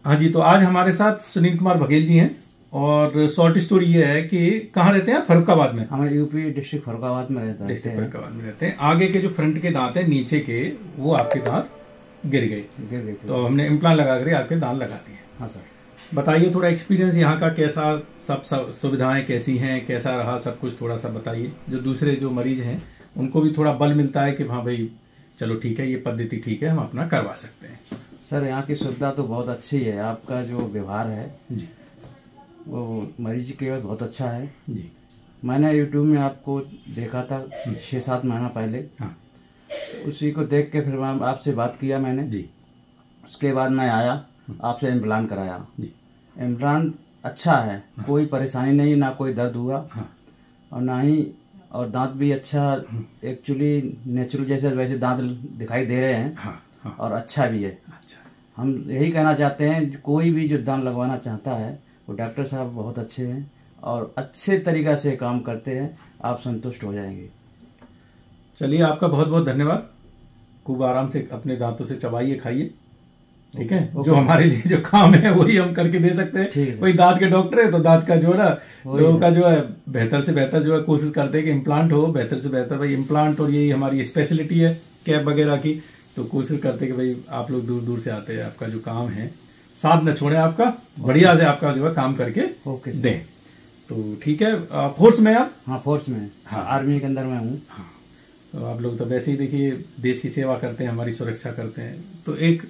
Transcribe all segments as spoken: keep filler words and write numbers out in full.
हाँ जी, तो आज हमारे साथ सुनील कुमार बघेल जी हैं और शॉर्ट स्टोरी ये है कि कहाँ रहते हैं? फर्रुखाबाद में। हमारे यूपी डिस्ट्रिक्ट फर्रुखाबाद में रहता है। डिस्ट्रिक्ट फर्रुखाबाद में रहते हैं। आगे के जो फ्रंट के दांत हैं नीचे के, वो आपके दांत गिर गए गिर गए तो हमने इम्प्लांट लगा कर आपके दांत लगा दिए। हाँ सर, बताइए थोड़ा एक्सपीरियंस यहाँ का कैसा, सब, सब सुविधाएं कैसी हैं, कैसा रहा सब कुछ थोड़ा सा बताइए। जो दूसरे जो मरीज हैं उनको भी थोड़ा बल मिलता है कि हाँ भाई चलो ठीक है, ये पद्धति ठीक है, हम अपना करवा सकते हैं। सर यहाँ की सुविधा तो बहुत अच्छी है। आपका जो व्यवहार है जी वो मरीज के बाद बहुत अच्छा है जी। मैंने यूट्यूब में आपको देखा था छः सात महीना पहले। हाँ, उसी को देख के फिर मैं आपसे बात किया मैंने जी। उसके बाद मैं आया, आपसे इम्प्लांट कराया जी। इम्प्लांट अच्छा है। हाँ। कोई परेशानी नहीं, ना कोई दर्द हुआ। हाँ। और ना ही और दांत भी अच्छा, एक्चुअली नेचुरल जैसे वैसे दांत दिखाई दे रहे हैं। हाँ। हाँ। और अच्छा भी है। अच्छा, हम यही कहना चाहते हैं कोई भी जो दांत लगवाना चाहता है वो डॉक्टर साहब बहुत अच्छे हैं और अच्छे तरीका से काम करते हैं, आप संतुष्ट हो जाएंगे। चलिए, आपका बहुत बहुत धन्यवाद। खूब आराम से अपने दांतों से चबाइए, खाइए, ठीक है। जो हमारे लिए जो काम है वही हम करके दे सकते हैं। वही दांत के डॉक्टर है तो दांत का जो है ना, लोगों का जो है बेहतर से बेहतर जो है कोशिश करते हैं कि इम्प्लांट हो, बेहतर से बेहतर। भाई इम्प्लांट और यही हमारी स्पेशलिटी है कैप वगैरह की, तो कोशिश करते हैं कि भाई आप लोग दूर दूर से आते हैं, आपका जो काम है साथ न छोड़े, आपका बढ़िया से आपका जो है काम करके दें। तो ठीक है, फोर्स में आप? हाँ फोर्स में। हाँ, आर्मी के अंदर में हूँ। हाँ, तो आप लोग तो वैसे ही देखिए देश की सेवा करते हैं, हमारी सुरक्षा करते हैं, तो एक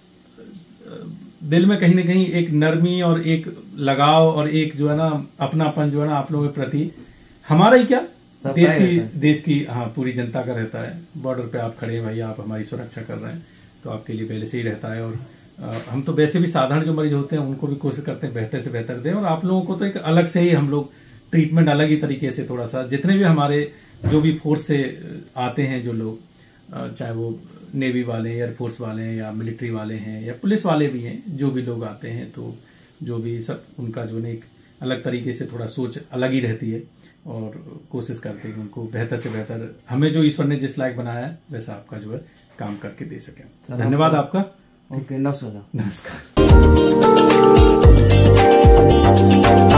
दिल में कहीं ना कहीं एक नरमी और एक लगाव और एक जो है ना अपनापन जो है ना आप लोगों के प्रति, हमारा ही क्या देश की देश की हाँ पूरी जनता का रहता है। बॉर्डर पे आप खड़े हैं भाई, आप हमारी सुरक्षा कर रहे हैं, तो आपके लिए पहले से ही रहता है। और आ, हम तो वैसे भी साधारण जो मरीज होते हैं उनको भी कोशिश करते हैं बेहतर से बेहतर दें, और आप लोगों को तो एक अलग से ही हम लोग ट्रीटमेंट अलग ही तरीके से थोड़ा सा, जितने भी हमारे जो भी फोर्स से आते हैं जो लोग, चाहे वो नेवी वाले, एयरफोर्स वाले हैं या मिलिट्री वाले हैं या पुलिस वाले भी हैं, जो भी लोग आते हैं तो जो भी सब उनका जो है एक अलग तरीके से थोड़ा सोच अलग ही रहती है और कोशिश करते हैं उनको बेहतर से बेहतर, हमें जो ईश्वर ने जिस लायक बनाया है वैसा आपका जो है काम करके दे सकें। धन्यवाद आपका। ओके, नमस्कार। नमस्कार।